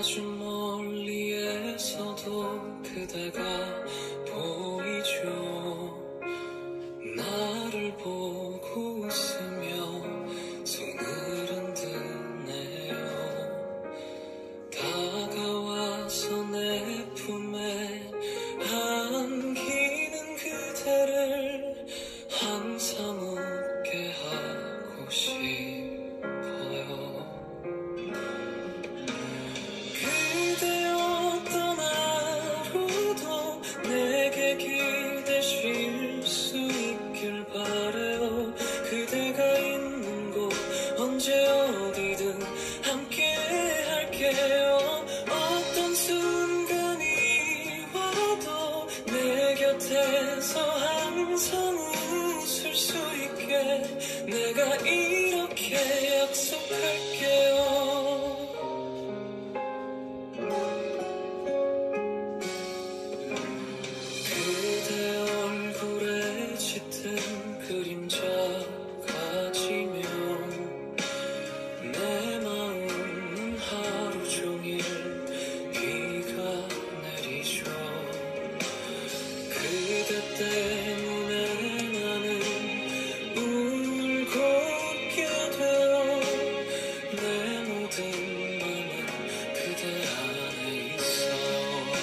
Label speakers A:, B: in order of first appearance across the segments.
A: 아주 멀리에서도 그대가 보이죠. 나를 보고 웃으며 손을 흔드네요. 다가와서 내 품에 안기는 그대를 항상 웃게 하고 싶어요. 그대 어떤 하루도 내게 기대실 수 있길 바래요. 그대가 있는 곳 언제 어디든 함께 할게요. 어떤 순간이 와도 내 곁에서 항상 웃을 수 있게 내가 이렇게 약속할게요. 그대 얼굴에 짙은 그림자가 지면 내 마음은 하루 종일 비가 내리죠. 그대 때문에 나는 울고 웃게 돼요. 내 모든 맘은 그대 안에 있어요.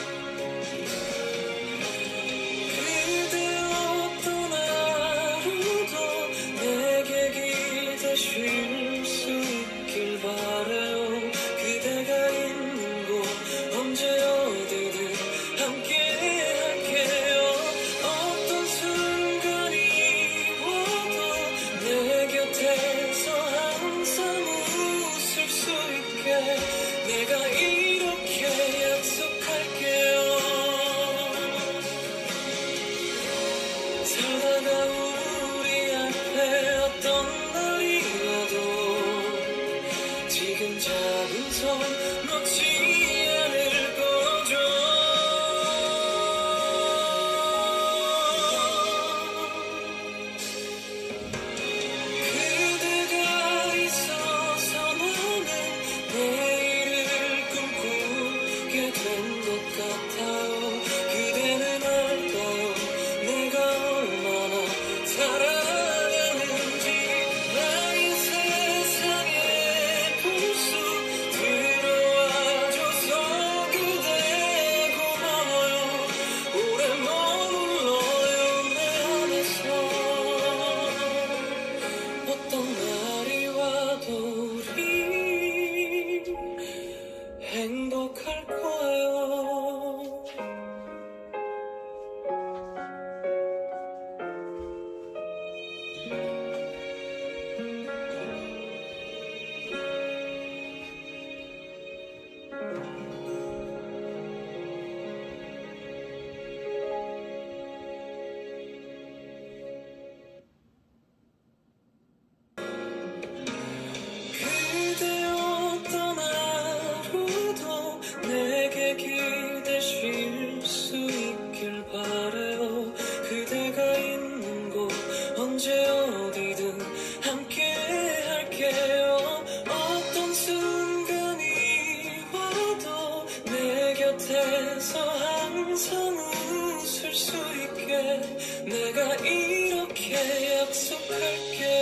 A: 그대 어떤 하루도 내게 기대실 수 있길 바래요. 그대가 있는 곳 언제 어디든 함께 할게요. 어떤 순간이 와도 내 곁에서 항상 웃을 수 있게 내가 이렇게 약속할게요. 살다가 우리 앞에 어떤 날이 와도 지금 잡은 손 놓지 않을 거죠. 그대가 있어서 나는 내일을 꿈꾸게 된 것 같아요. 그대는 알까요? 내가 얼마나 사랑하는지. 나의 세상에 불쑥 들어와줘서 그대 고마워요. 오래 머물러요 내 안에서. 어떤 날이 와도 우리 행복할 거예요. 그대 어떤 하루도 내게 기대실 수 있길 바래요. 그대가 있는 곳 언제 어디든 함께 할게요. 어떤 순간이 와도 내 곁에서 항상 웃을 수 있게 내가 이렇게 약속할게요.